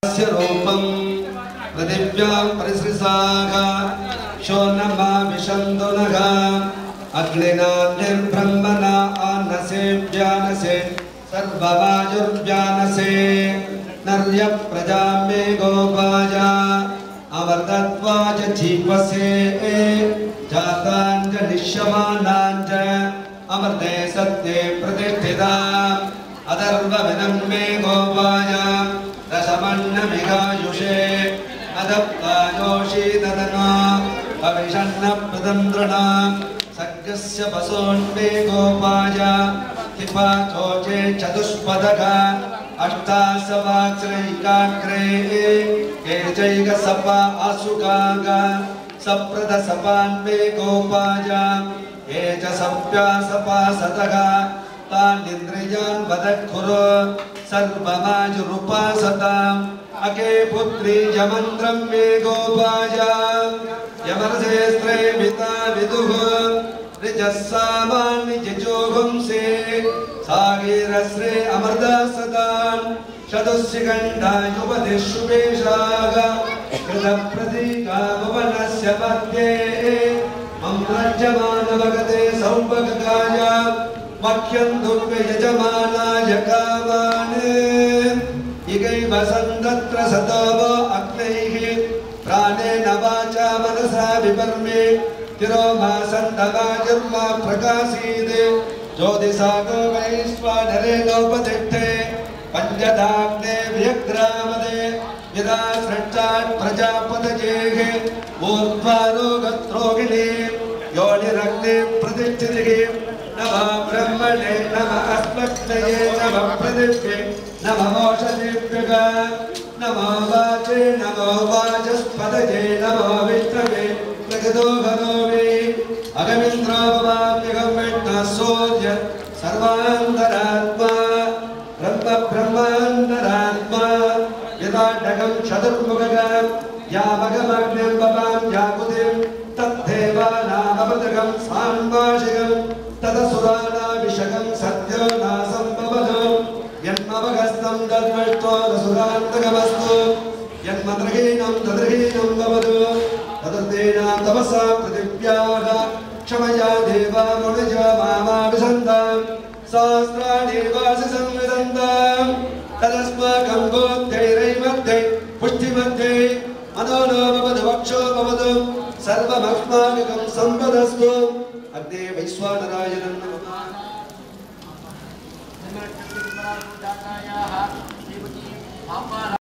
रूपं पृथिव्यां परिसृसागा शोनमा विशन्दुनः अग्निना निर्ब्रह्मणा आनसे व्यानसे सर्ववायुर्व्यानसे नर्य प्रजा मे गोपाया अमर्तत्वाच जीवसे जाताञ्च निश्यमानाञ्च अमर्ते सत्ये प्रतिष्ठिता अदर्वविदं मे गोपाया रसमन्नमिगायुषे अदप्तायोषीददना अविषन्न प्रदन्द्रणा सर्गस्य पशोन्मे गोपाया हिपाचोचे चतुष्पदका अष्टासवाच्रैकाग्रे केचैकसपा असुकागा सप्रदसपान्मे गोपाया ये च सप्यासपासतः तानिन्द्रियान् वदत्कुरु सर्वमायुरुपासताम् अके पुत्री यमन्त्रं मे गोपाया यमरसेस्त्रे विता विदुः ऋजस्सामान्यजोगुंसे सागीरस्रे अमृतासतान् शतुस्यगण्डायुपदिशुभेशाः कृतप्रतीकामवनस्य मध्ये मम्रज्यमानवगते सौभगाय मह्यं दुर्वे यजमानाय कामान् इगैव सन्दत्र सतव अग्नैः प्राणेन वाचा मनसा विपर्मे तिरोमा सन्दवायुर्मा प्रकाशीदे ज्योतिषागो वैश्वानरेणोपतिष्ठे पञ्चदाग्ने व्यग्रामदे यदा सृष्टात् प्रजापतजेः ऊर्ध्वारो गत्रोगिणे योनिरग्ने प्रतिष्ठितिः नमः ब्रह्मणे नमः अस्मत्तये नमः पृथिव्ये नमः ओषधेभ्यः नमो वाचे नमो वाचस्पतये नमो विष्णवे प्रगतो हरोमि अगमिन्द्रो भवाम्यहं विष्णुसूर्य सर्वान्तरात्मा ब्रह्मान्तरात्मा यदाढकं चतुर्मुखः यामगमग्निं भवां याकुतिं तद्धेवानामपदकं सान्वाशिकं तदसुराणाभिषकं सत्यो नासम्भवतु यन्मवगस्तं तद्विष्टो रसुरान्तकमस्तु यन्मद्रहीनं तद्रहीनं भवतु तदर्थेनां तपसा पृथिव्याः क्षमया देवा मुनिजो मामाभिसन्तां सहस्राणि वासि संविदन्तां तदस्माकं गोत्रैरैमध्ये पुष्टिमध्ये मनोनो भवतु वक्षो भवतु सर्वमस्माकं सम्पदस्तु अग्ने वैश्वानराय नमः Mama